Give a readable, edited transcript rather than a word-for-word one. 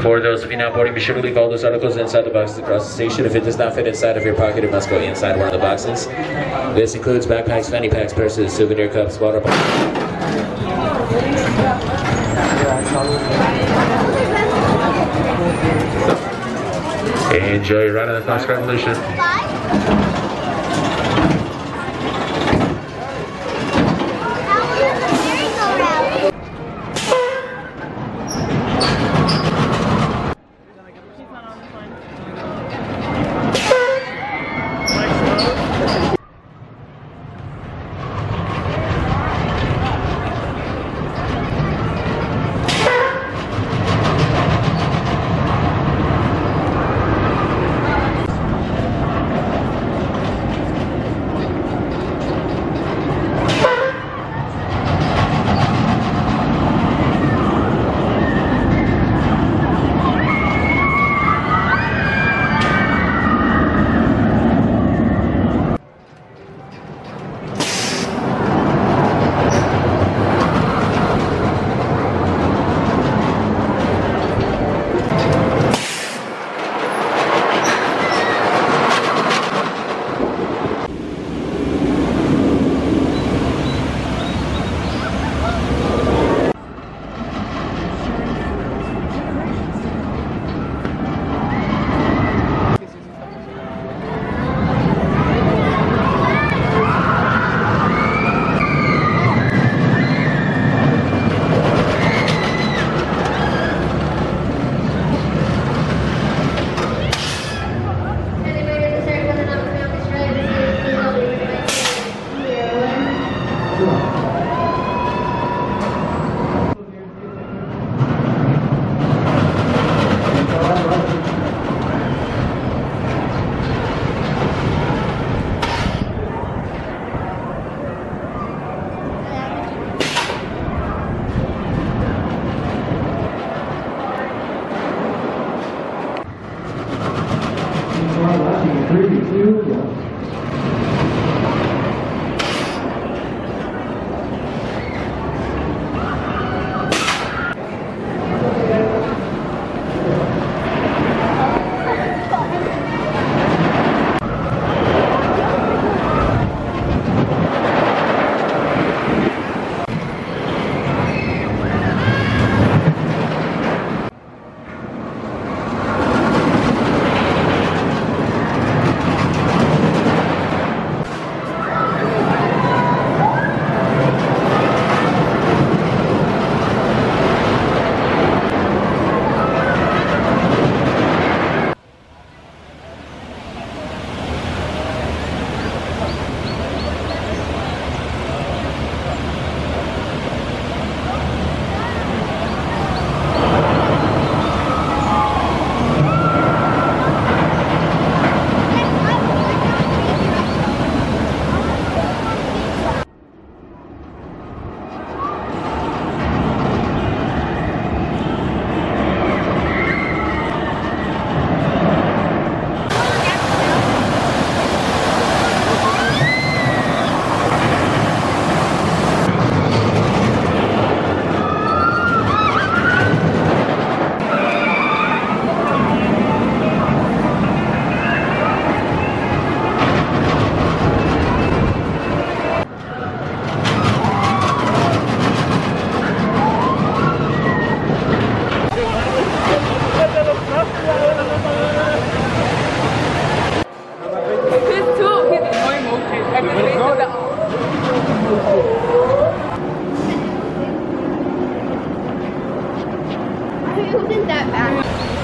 For those of you now boarding, be sure to leave all those articles inside the boxes across the station. If it does not fit inside of your pocket, it must go inside one of the boxes. This includes backpacks, fanny packs, purses, souvenir cups, water bottles. Enjoy your ride on the Fox Revolution. Who did that back?